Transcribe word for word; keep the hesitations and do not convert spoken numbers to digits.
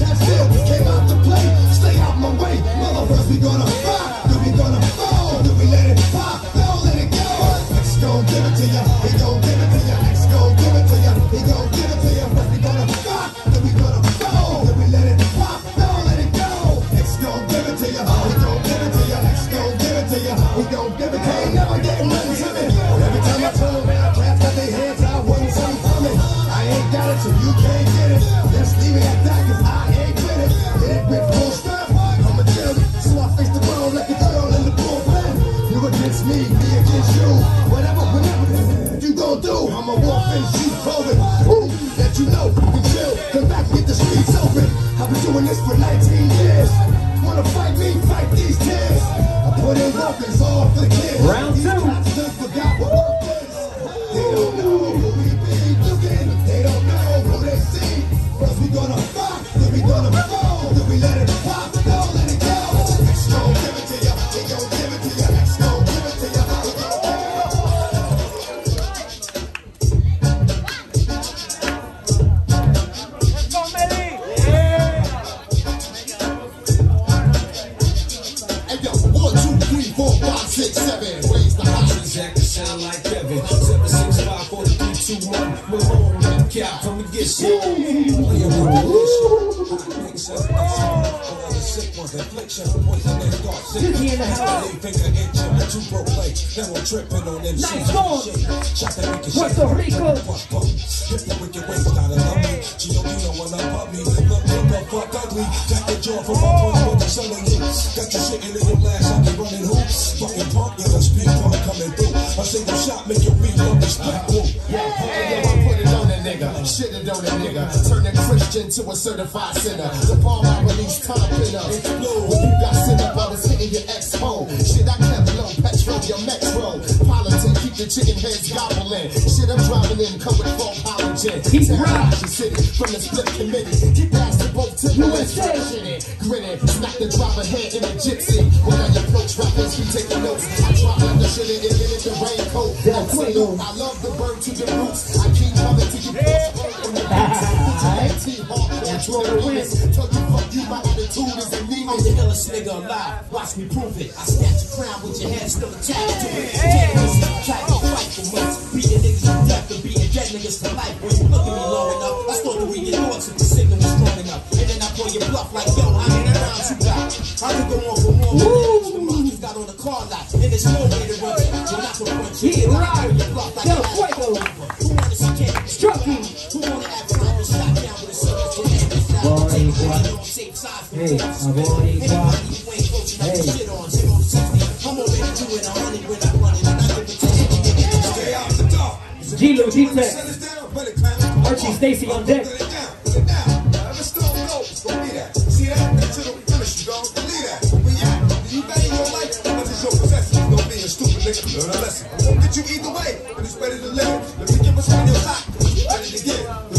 cat still came out to play. Stay out my way, mother first we gonna rock, then we gonna fall, then we let it pop, don't let it go. X gon' give it to ya, he gon' give it to ya. X gon' give it to ya, he gon' give it to ya. First we gonna rock, then we gonna fall, then we let it pop, don't let it go. X gon' give it to ya, he gon' give it to ya. X gon' give it to ya, he gon' give it to ya. Ain't never getting nothing to me. Every time I turn around, cats got their hands out, wanting something from me. I ain't got it, so you can't get it. Just leave it at that, cause I ain't with it. Hit it with full strap, I'm a chill. So I face the world like a girl in the bullpen. You against me, me against you. Whatever, whatever you gon' do, I'ma walk and shoot forward. Ooh, that you know, we chill. Come back, get the streets open. I've been doing this for nineteen years. Wanna fight me, fight these tears. I put in work, it's all for the kids. Round two. These cats forgot what work is. They don't know who we be looking. They don't know who they see. First we gonna rock, then we gonna fall, then we let it pop, don't let it go. X gon' give it to ya, he gon' give it to ya. X gon' give it to ya, he gon' give it to ya. Hey yo, one, two, three, four, five, six, seven. Raise the high. Jack to sound like Kevin. Seven six five four three two one. Malone, that cap from the get shit. Dizzy in the house. Nice going. Puerto Rico. Got you sitting in your glass, I be running hoops. Fucking punk, you know, speed pump coming through. A single shot make your beat up this black whoop. Yeah, hey, yo, I put it on a nigga, shit it on a nigga. Turn a Christian to a certified sinner. The palm I release time pinner. Explode when you got sent up, I was hitting your ex-home. Shit, I kept low, petrol, your metro. Politic, keep the chicken heads gobbling. Shit, I'm driving in, come with four pound gin. He's right. City from the split committee. Keep past the both to the west. Grinning, smack the driver head in a gypsy. When I approach rappers, you take the notes. I drop like the shit and hit it the raincoat. I love the bird to the roots. I keep coming to you. That's what it is. Tell you fuck you, my attitude is anemic. I'm the illest nigga alive. Watch me prove it. I snatch your crown with your head still attached to it. Terrorists try to fight for months. Beating niggas to death and beating dead niggas for life. When you look at me long enough, I start to read your thoughts if the signal was strong enough. And then I pull your bluff like, yo, how many rounds you got? I could go on for more. The monkeys got on the car lot. And there's no way to run it. You're not gonna punch you. I pull your bluff like Yo, a Fuego. Who wanna see Ken? Strucky. Who wanna act like a shot down with a service for hand? Boricua. Safe side for Hey, a Boricua. anybody who ain't coaching up the shit on zero to sixty. I'm already doing a hundred when I run it. And I give it to you. Stay out the dark. G-Lo, G-Tech. Archie Stacy on deck. See that? Until the finish, you don't believe that. When you you value your life, because it's your possession. You don't be a stupid nigga. Learn a lesson. I won't get you either way, but it's better to live. Let me give us one your hot. Ready to get.